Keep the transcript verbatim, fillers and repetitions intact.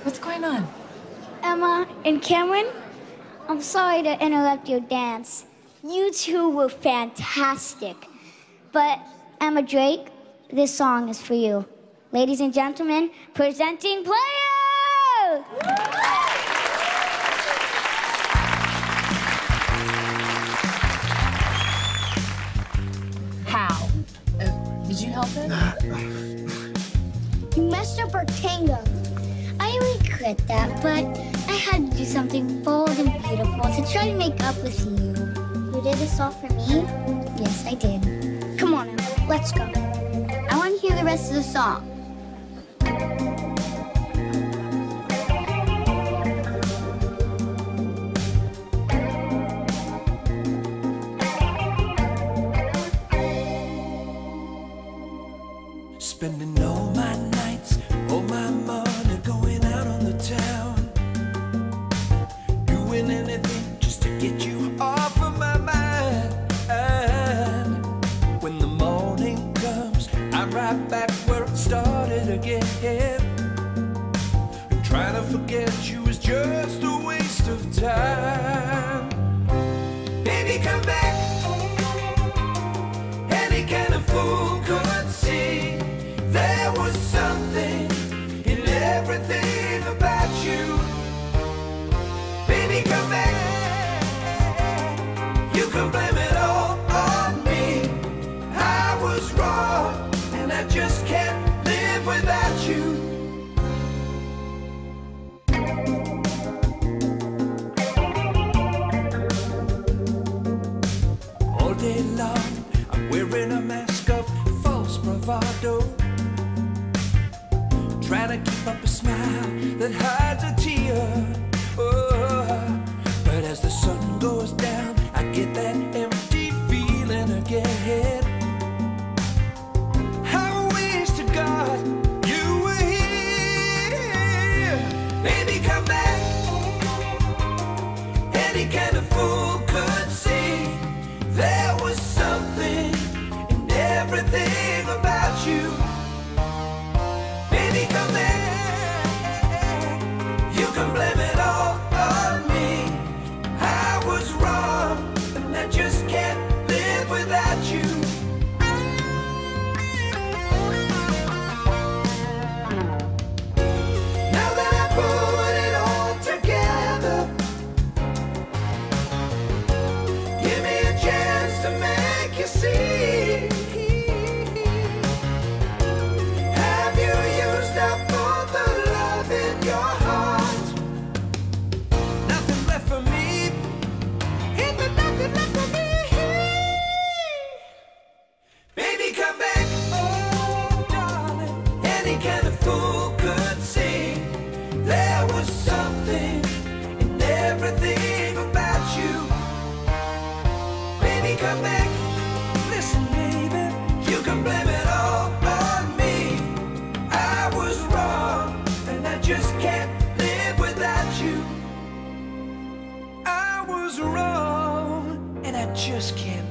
What's going on? Emma and Cameron, I'm sorry to interrupt your dance. You two were fantastic. But Emma Drake, this song is for you. Ladies and gentlemen, presenting Player! How? Uh, did you help him? You messed up our tango. I regret that, but I had to do something bold and beautiful to try to make up with you. You did this all for me? Yes, I did. Come on, Emma, let's go. I want to hear the rest of the song. Spending all my nights, all my money going out on the town, doing anything just to get you off of my mind. And when the morning comes, I'm right back where it started again. And trying to forget you is just a waste of time. Baby, come back. Any kind of fool could see there was something in everything about you. Baby, come back. You can blame it all on me. I was wrong, and I just can't live without you. All day long, I'm wearing a mask of false bravado, trying to keep up a smile that hides a tear. Oh, but as the sun goes down, I get that empty feeling again. I wish to God you were here. Baby, come back. Any kind of fool could see there was something in everything about you. Baby, come back. You can blame it all on me. I was wrong, and I just can't live without you. Now that I put it all together, give me a chance to make you see. Have you used up all the love in your heart? Nothing left for me. Ain't there nothing left for me? Baby, come back. Oh, darling. Any kind of fool could see there was something in everything about you. Baby, come back. Listen, baby, you can blame it all on me. I was wrong, and I just can't live without you. I was wrong, and I just can't